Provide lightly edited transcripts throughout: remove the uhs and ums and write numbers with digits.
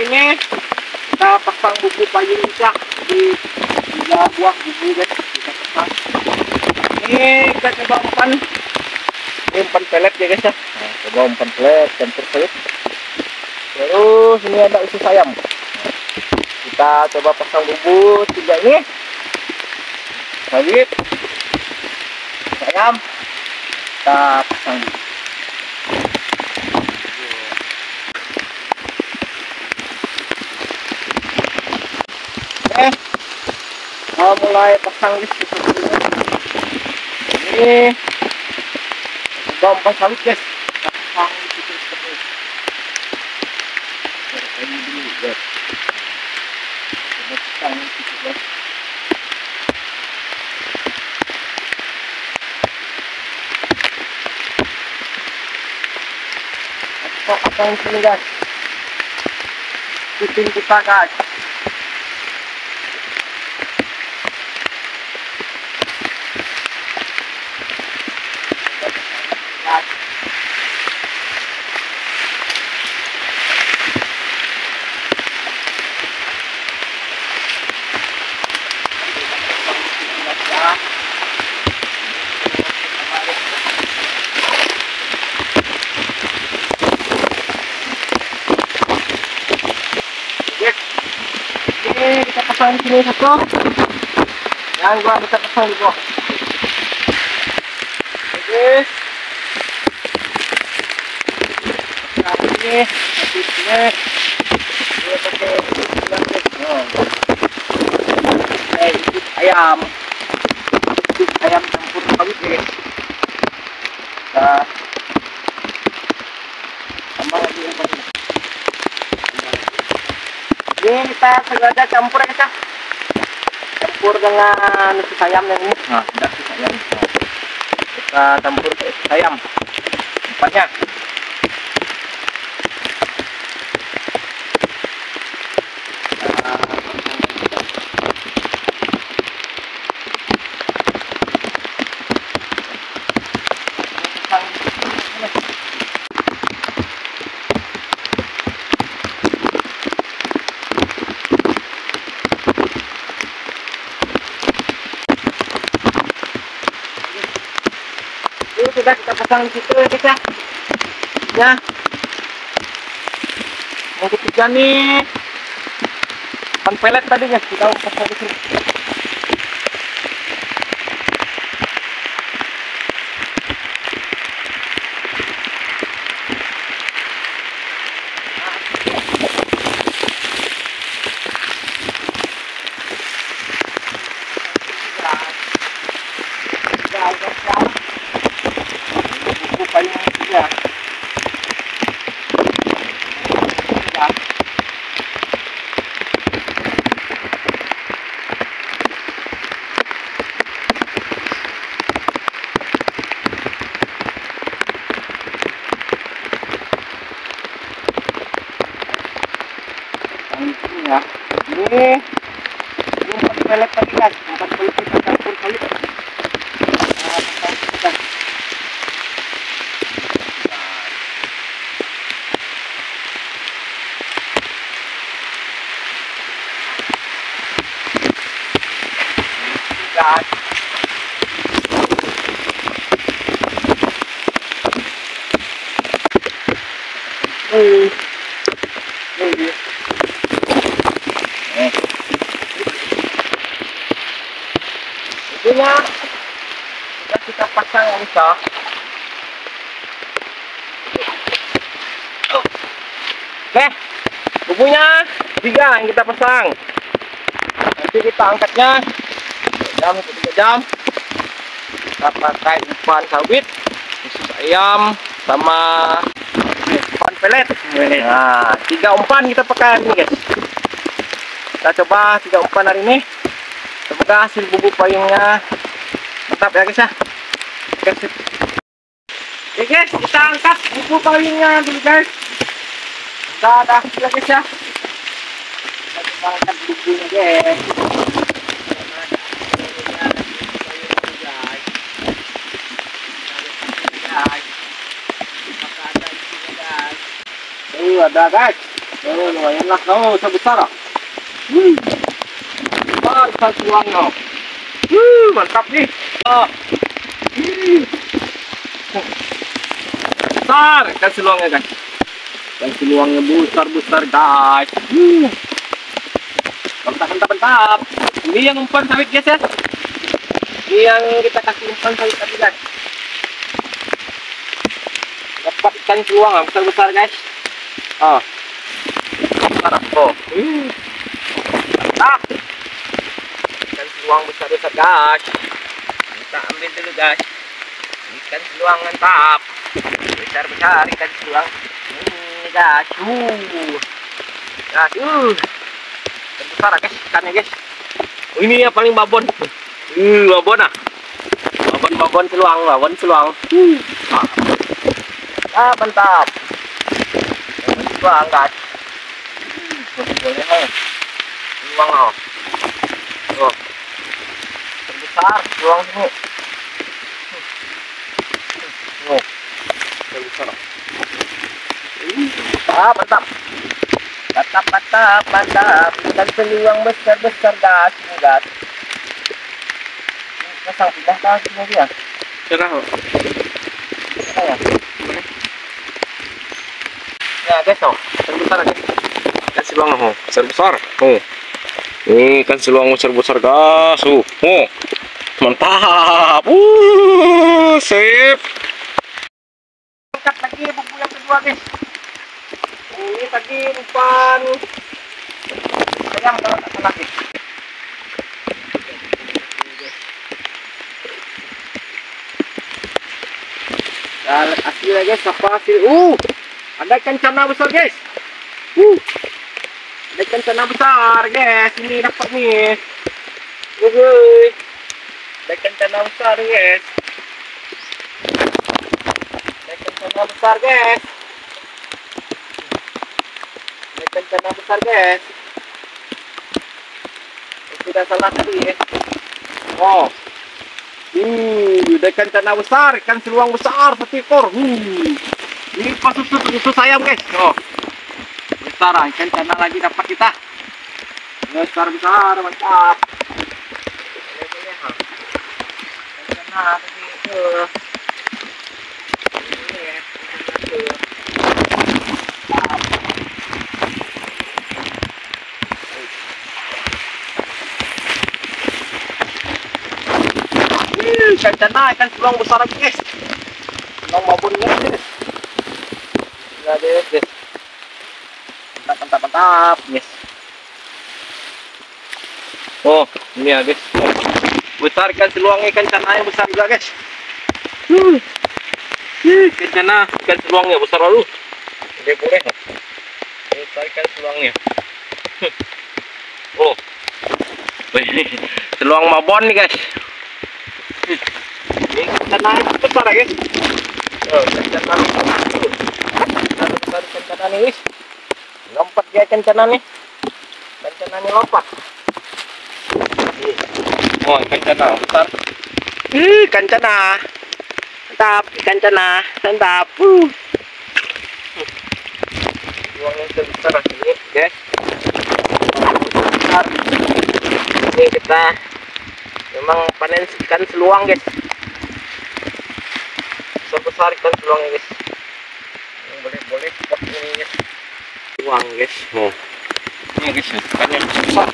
ini kita pasang bumbu payung kita di 3 buah bumbu guys, kita pasang. Ini kita coba umpan. Ini umpan pelet ya guys ya. Nah, coba umpan pelet campur sayur. Terus ini ada usus ayam. Kita coba pasang bumbu 3 ini. Sawit, ayam, kita pasang. Mulai pasang guys. Ini udah umpan sawit guys. Kita pasang di situ seperti ini dulu guys. Kita pasang di situ guys. Kita pasang di sini guys. Kucing kita guys. Ini kita pasang di sini satu. Yang gua bisa pasang di bawah. Oke. Nah, ini satunya dia pakai ayam. Ayam campur sawit guys. Nah, tambah lagi yang paling. Ini kita sengaja campur ya guys. Campur dengan usus ayam yang ini. Nah, ada usus ayam. Kita campur ke usus ayam. Umpannya. Sudah kita pasang di situ ya guys ya. Ya. Yang ketiga nih umpan pelet tadi guys, kita pasang di sini. Ya. Ini umpan pelet tadi guys, umpan pelet kita campur kali. Itunya sudah kita pasang yang bisa. Oke, bumbunya 3 yang kita pasang. Nanti kita angkatnya 2 jam. Kita pakai umpan sawit, usus ayam, sama umpan pelet. Nah, 3 umpan kita pakai ini guys. Kita coba 3 umpan hari ini. Semoga hasil bumbu payungnya mantap ya guys ya. Oke guys, kita angkat bumbu payungnya dulu guys. Kita ada hasil ya guys ya. Kita coba angkat bumbunya guys. Ada guys. Oh, lumayan lah. Oh, sebesar. Besar ikan seluangnya. Mantap nih. Besar ikan seluangnya guys. Ikan seluangnya besar-besar guys. Mantap. Ini yang umpan sawit guys ya. Ini yang kita kasih umpan sawit tadi guys. Dapat ikan seluang besar-besar guys. Oh. Besar oh. Mantap. Ikan seluang besar-besar guys. Kita ambil dulu guys. Ikan seluang mantap. Besar-besar ikan seluang. Ini guys. Besar guys ikannya guys. Ini yang paling babon. Babon ah. Babon seluang. Mantap. Seluang guys. Boleh seluang oh. Oh. Terbesar seluang sini. Oh. Terbesar. Mantap. Mantap. Ikan seluang besar-besar guys. Ini guys. Pasang pindah kasihnya dia. Cerah loh. Ya. Ya guys oh. Terbesar guys. Ikan seluang oh. Besar-besar. Oh. Ini ikan seluang besar-besar guys. Oh. Mantap. Sip. Angkat lagi buku yang kedua guys. Ini tadi umpan ayam kalau tak salah guys. Kita lihat hasilnya guys, apa hasil? Ada ikan cana besar guys. Ada ikan cana besar guys. Ini dapat nih. Ada ikan cana besar guys. Ada ikan cana besar guys. Ikan cana besar guys. Sudah salah tadi ya. Oh. Ikan cana besar, ikan seluang besar satu ekor. Ini pas susu ayam guys. Oh. Besar ikan cana lagi dapat kita. Besar mantap. Boleh. Ikan cana tadi itu. Ini ya. Ikan cana, ikan seluang besar lagi guys. Seluang babonnya guys. Ada guys. Mantap guys. Oh, ini ya guys. Besar ikan seluang, ikan cana yang besar juga guys. Ikan cana, ikan seluangnya besar lalu. Boleh. Besar ikan seluangnya. Oh. Seluang babon nih guys. Ini cana besar ya guys. Oh, cana besar cana nih guys. Lompat dia cana nih. Cana nih lompat. Oh, ikan cana besar. Ikan cana. Mantap, ikan cana. Mantap. Seluang yang terbesar ini guys. Ini kita memang panen ikan seluang guys. Besar ikan seluang guys. Boleh spot ini guys. Seluang guys. Oh. Ini guys ikannya besar.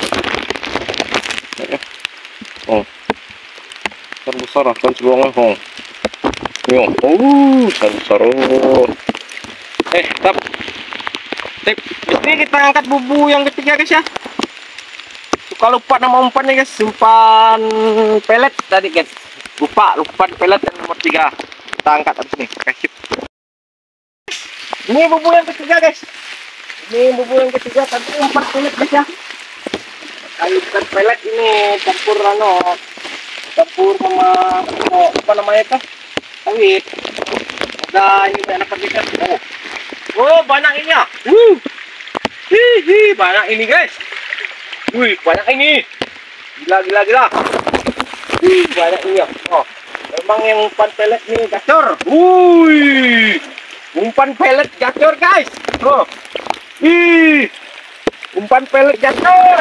Oh. Besar ikan seluangnya. Oh. Besar. Tap. Ini kita angkat bubu yang ketiga guys ya. Suka lupa nama umpannya guys. Umpan pelet tadi guys. Lupa pelet yang nomor 3. Kita angkat habis nih. Kasih. Ini bubu yang ketiga guys. Ini bubu yang ketiga tadi umpan pelet guys ya. Kayu ikan pelet ini campur sama apa namanya itu? Sawit. Udah ini banyak ikan. Oh, banyak ini ya. Banyak ini guys. Banyak ini. Gila. Banyak ini ya. Oh, memang yang umpan pelet nih gacor. Umpan pelet gacor guys. Oh. Ih, umpan pelet gacor.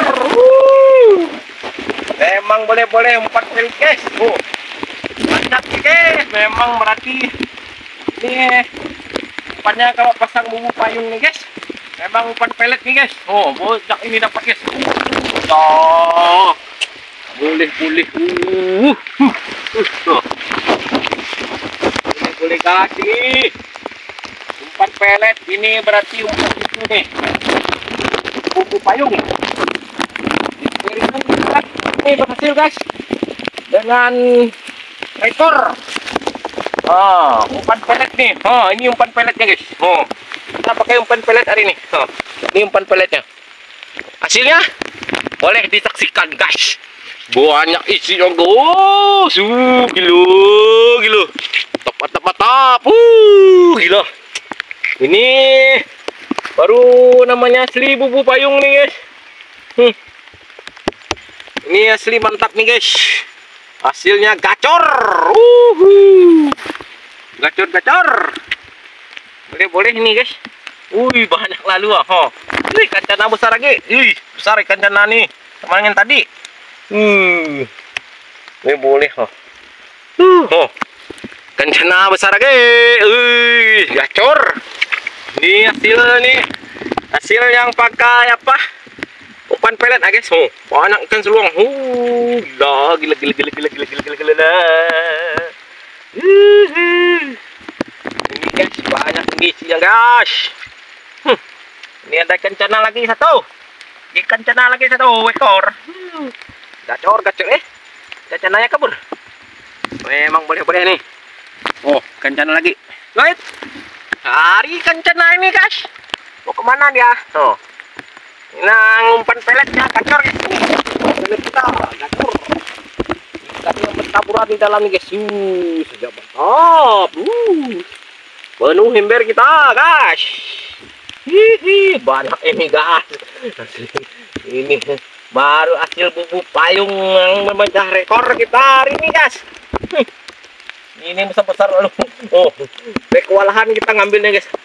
Memang boleh-boleh umpan pelet guys. Oh, mantap guys. Memang berarti ini umpannya kalau pasang bumbu payung nih guys. Memang umpan pelet nih guys. Oh, bocak ini dapat guys. Oh, boleh. Boleh guys ini. Umpan pelet ini berarti umpan itu nih. Bumbu payung. Eksperimen kita ini berhasil guys. Dengan rekor. Umpan pelet nih. Ini umpan peletnya guys. Kita pakai umpan pelet hari ini. Ini umpan peletnya. Hasilnya boleh disaksikan guys. Banyak isinya guys. Gila. Mantap. Gila. Ini baru namanya asli bumbu payung nih guys. Ini asli mantap nih guys. Hasilnya gacor. Gacor. Boleh ini guys. Banyak lalu ikan cana besar lagi. Besar ikan cana nih. Sama yang tadi. Boleh ikan cana besar lagi. Gacor. Ini hasil yang pakai apa? Umpan pelet guys. Banyak ikan seluang. Gila. Ini guys, banyak isinya guys. Ini ada ikan cana lagi satu. Ekor. Gacor. Ikan cananya kabur. Memang boleh nih. Ikan cana lagi. Lihat. Hari ikan cana ini guys. Mau kemana dia? Nah, umpan peletnya gacor guys. Pelet kita gacor. Ikannya bertaburan di dalam nih guys. Sudah mantap. Penuh ember kita guys. Banyak ini guys. Ini baru hasil bumbu payung yang memecah rekor kita hari ini guys. Ini besar lalu. Kewalahan kita ngambilnya guys.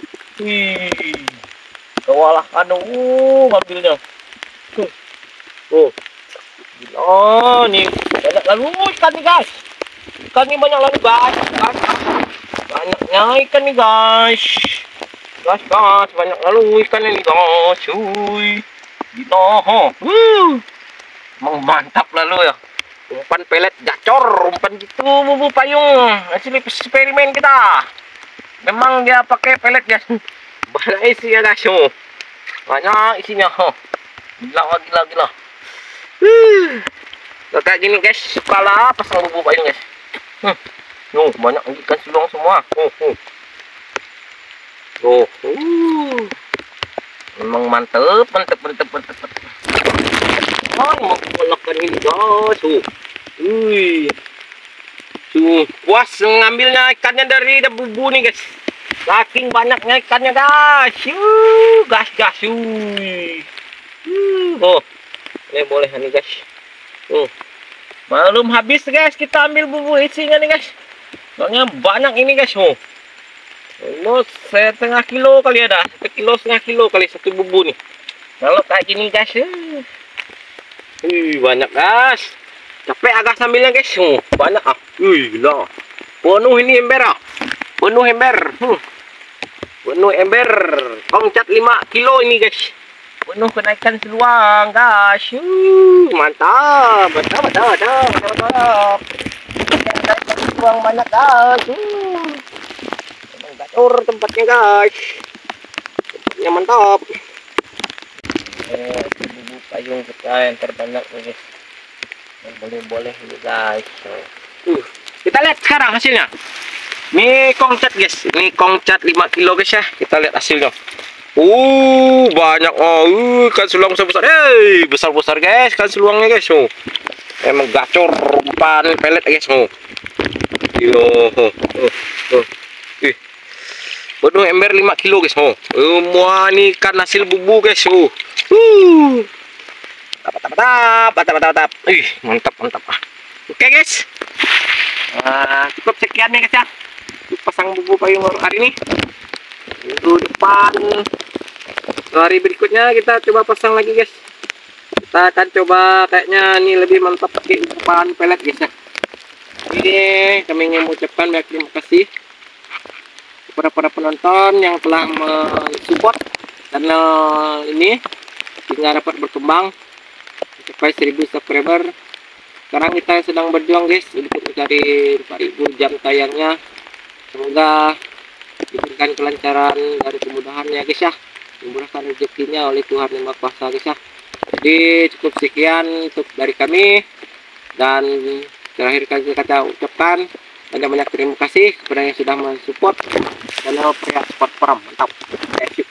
Kewalahan ngambilnya. Gila nih, banyak lalu ikan nih guys. Ikan nih banyak lalu guys. Banyaknya ikan nih guys. Banyak lalu ikan ini guys. Gila. Emang mantap lalu ya. Umpan pelet gacor, umpan gitu bumbu payung. Hasil eksperimen kita. Memang dia pakai pelet guys. Banyak isinya guys. Banyak isinya. Gila. Kayak gini guys, sukalah pasang bumbu payung guys. Banyak ikan seluang semua. Memang mantep. Mau melakukan ini guys. Puas ngambilnya ikannya dari bumbu nih guys. Saking banyaknya ikannya guys. Gas. Ini boleh nih guys. Belum habis guys, kita ambil bumbu isinya nih guys. Soalnya banyak ini guys. Setengah kilo kali ada. 1,5 kilo kali satu bumbu nih. Kalau kayak gini guys. Banyak guys. Capek agak sambilnya guys. Banyak gila. Penuh ini ember Penuh ember. Kongcat 5 kilo ini guys. Penuh kenaikan seluang guys. Mantap. Seluang banyak guys. Gacor tempatnya guys. Tempatnya mantap. Bumbu payung kita yang terbanyak nih guys. Boleh ini guys. Kita lihat sekarang hasilnya. Ini kongcat guys. Ini kongcat 5 kilo guys ya. Kita lihat hasilnya. Banyak. Ikan seluang besar-besar. Besar-besar guys ikan seluangnya guys. Emang gacor umpan pelet guys. Penuh ember 5 kilo guys. Semua ini ikan hasil bumbu guys. Mantap. Oke guys. Cukup sekian ya guys ya. Pasang bumbu payung hari ini. Minggu depan Hari berikutnya kita coba pasang lagi guys. Kita akan coba kayaknya ini lebih mantap pakai umpan pelet guys ya. Ini kami ingin mengucapkan banyak terima kasih kepada para penonton yang telah mensupport channel ini sehingga dapat berkembang sampai 1000 subscriber. Sekarang kita sedang berjuang guys untuk mencari 4000 jam tayangnya. Semoga diberikan kelancaran dan kemudahan ya guys ya, dimudahkan rezekinya oleh Tuhan Yang Maha Kuasa guys ya. Jadi cukup sekian untuk dari kami, dan terakhir kali kita ucapkan banyak-banyak terima kasih kepada yang sudah mensupport channel Pria Sport Farm. Mantap.